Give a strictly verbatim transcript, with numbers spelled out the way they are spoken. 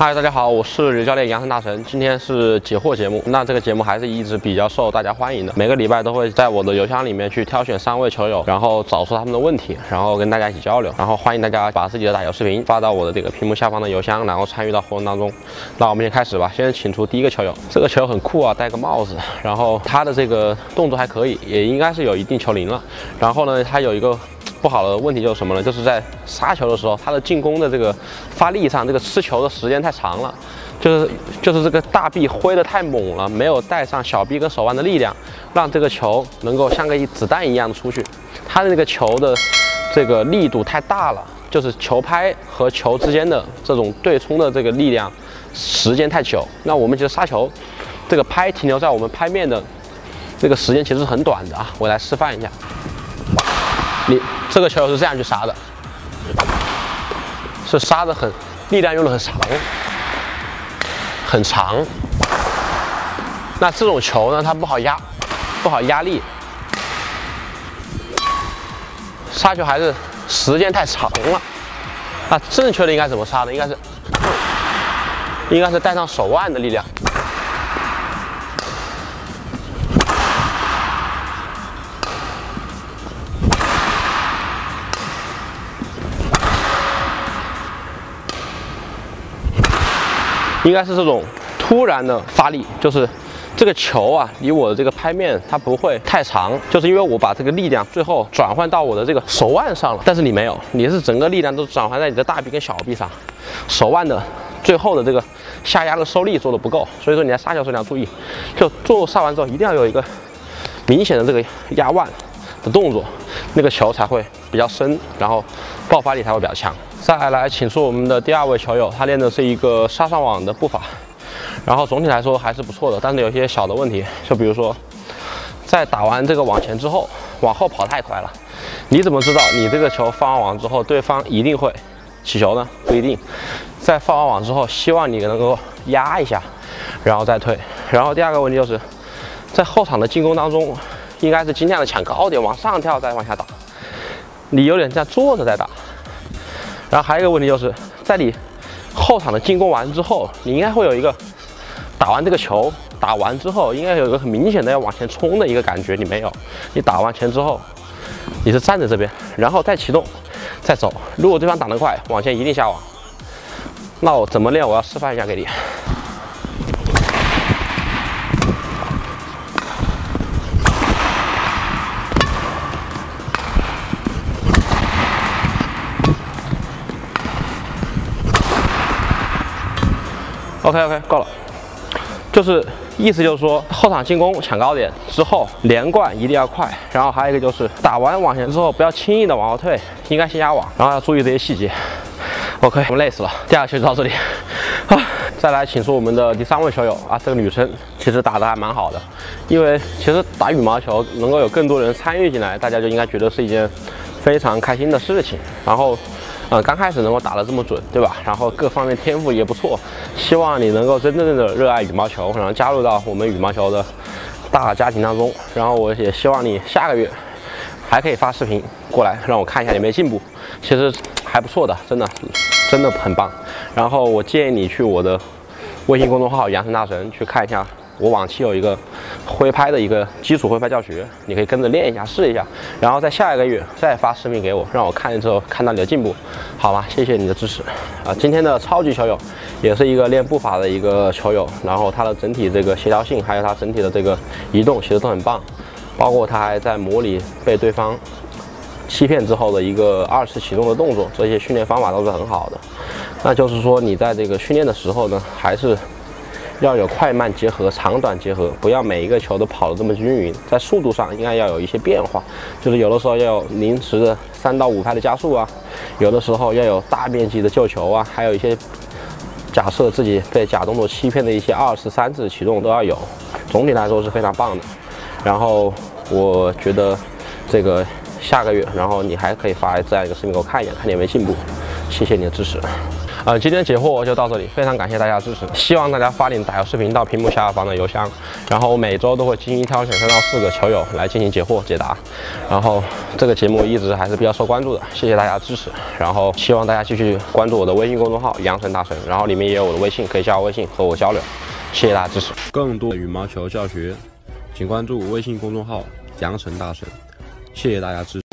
嗨，大家好，我是刘教练杨森大神。今天是解惑节目，那这个节目还是一直比较受大家欢迎的。每个礼拜都会在我的邮箱里面去挑选三位球友，然后找出他们的问题，然后跟大家一起交流。然后欢迎大家把自己的打球视频发到我的这个屏幕下方的邮箱，然后参与到活动当中。那我们先开始吧，先请出第一个球友。这个球友很酷啊，戴个帽子，然后他的这个动作还可以，也应该是有一定球龄了。然后呢，他有一个不好的问题就是什么呢？就是在杀球的时候，他的进攻的这个发力上，这个吃球的时间太长了，就是就是这个大臂挥得太猛了，没有带上小臂跟手腕的力量，让这个球能够像个子弹一样的出去。他的那个球的这个力度太大了，就是球拍和球之间的这种对冲的这个力量时间太久。那我们其实杀球，这个拍停留在我们拍面的这个时间其实是很短的啊。我来示范一下。你这个球是这样去杀的，是杀的很力量用的很长，很长。那这种球呢，它不好压，不好压力。杀球还是时间太长了。那正确的应该怎么杀呢？应该是，应该是带上手腕的力量。应该是这种突然的发力，就是这个球啊，离我的这个拍面它不会太长，就是因为我把这个力量最后转换到我的这个手腕上了，但是你没有，你是整个力量都转换在你的大臂跟小臂上，手腕的最后的这个下压的受力做的不够，所以说你在杀球时候你要注意，就做杀完之后一定要有一个明显的这个压腕的动作，那个球才会比较深，然后爆发力才会比较强。再来，请出我们的第二位球友，他练的是一个杀上网的步伐，然后总体来说还是不错的，但是有一些小的问题，就比如说，在打完这个网前之后，往后跑太快了。你怎么知道你这个球放完网之后，对方一定会起球呢？不一定。在放完网之后，希望你能够压一下，然后再退。然后第二个问题就是，在后场的进攻当中，应该是尽量的抢高点，往上跳再往下打。你有点这样坐着在打。然后还有一个问题就是，在你后场的进攻完之后，你应该会有一个打完这个球，打完之后应该有一个很明显的要往前冲的一个感觉，你没有。你打完前之后，你是站在这边，然后再启动，再走。如果对方挡得快，往前一定下网。那我怎么练？我要示范一下给你。OK OK 够了，就是意思就是说后场进攻抢高点之后连贯一定要快，然后还有一个就是打完网前之后不要轻易的往后退，应该先压网，然后要注意这些细节。OK， 我们累死了，第二个球就到这里啊。再来请出我们的第三位球友啊，这个女生其实打得还蛮好的，因为其实打羽毛球能够有更多人参与进来，大家就应该觉得是一件非常开心的事情。然后呃，刚开始能够打得这么准，对吧？然后各方面天赋也不错，希望你能够真正的热爱羽毛球，然后加入到我们羽毛球的大家庭当中。然后我也希望你下个月还可以发视频过来，让我看一下你有没有进步。其实还不错的，真的真的很棒。然后我建议你去我的微信公众号杨森大神去看一下。我往期有一个挥拍的一个基础挥拍教学，你可以跟着练一下，试一下，然后在下一个月再发视频给我，让我看之后看到你的进步，好吗？谢谢你的支持啊！今天的超级球友也是一个练步法的一个球友，然后他的整体这个协调性，还有他整体的这个移动，其实都很棒，包括他还在模拟被对方欺骗之后的一个二次启动的动作，这些训练方法都是很好的。那就是说你在这个训练的时候呢，还是要有快慢结合、长短结合，不要每一个球都跑得这么均匀。在速度上应该要有一些变化，就是有的时候要有临时的三到五拍的加速啊，有的时候要有大面积的救球啊，还有一些假设自己被假动作欺骗的一些二次、三次启动都要有。总体来说是非常棒的。然后我觉得这个下个月，然后你还可以发这样一个视频给我看一眼，看你有没有进步。谢谢你的支持。 呃，今天解惑就到这里，非常感谢大家支持，希望大家发点打油视频到屏幕下方的邮箱，然后每周都会精心挑选三到四个球友来进行解惑解答，然后这个节目一直还是比较受关注的，谢谢大家支持，然后希望大家继续关注我的微信公众号阳神大神，然后里面也有我的微信，可以加我微信和我交流，谢谢大家支持。更多羽毛球教学，请关注微信公众号阳神大神，谢谢大家支持。